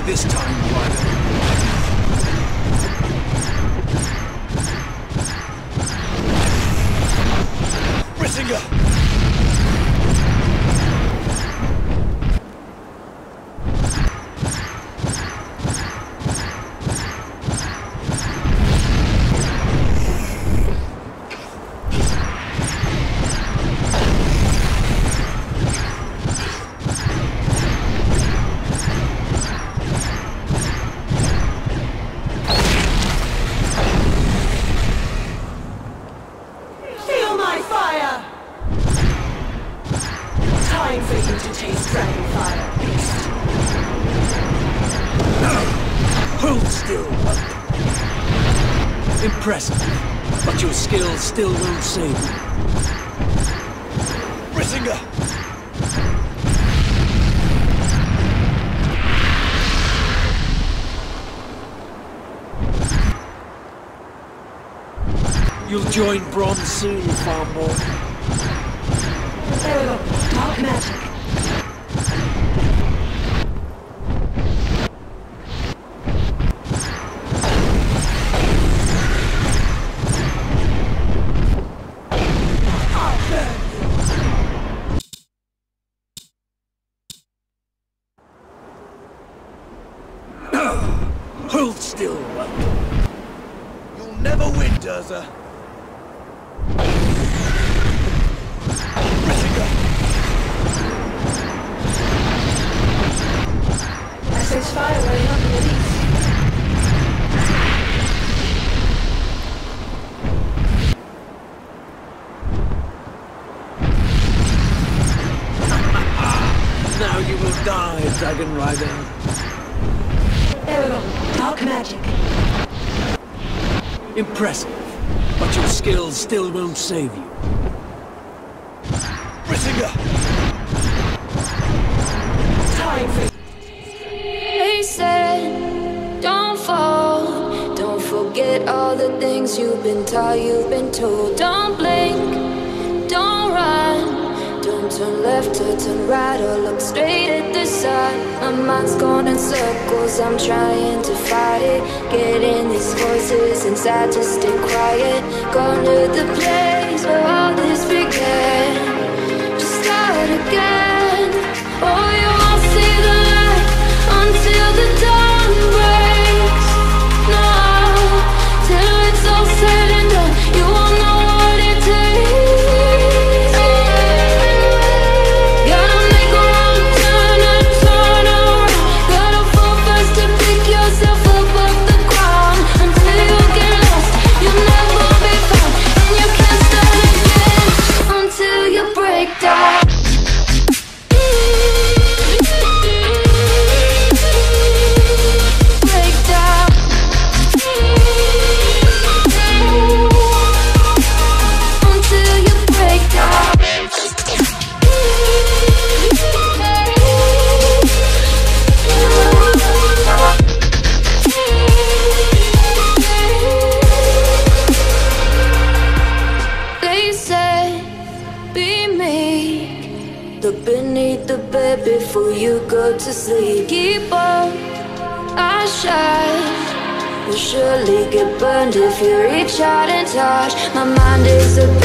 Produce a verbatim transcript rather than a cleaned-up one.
this time, Ryder. Brissinga! Time for you to taste dragon fire, beast. Hold still. Impressive, but your skills still won't save you. Brissinga! You'll join Bronze soon, farm boy. There we go. Dark magic. Hold still, you'll never win, Durza. I sense fire running up in the east. Now you will die, Dragon Rider. There we go. Dark magic. Impressive, but your skills still won't save you. Brissinga! Time for They said, don't fall. Don't forget all the things you've been taught, you've been told. Don't blink, don't run. Don't turn left or turn right or look straight at the sun. My mind's going in circles, I'm trying to fight it. Getting these voices inside to stay quiet. Going to the place where all this began. Just start again. Oh, you won't see the light until the dawn breaks. No, till it's all said and done, you won't know what it takes. Gotta make a wrong turn and turn around. Gotta fall fast to pick yourself up off the ground. Until you get lost, you'll never be found. And you can't start again until you break down. Before you go to sleep, keep on our shine. You'll surely get burned if you reach out and touch. My mind is a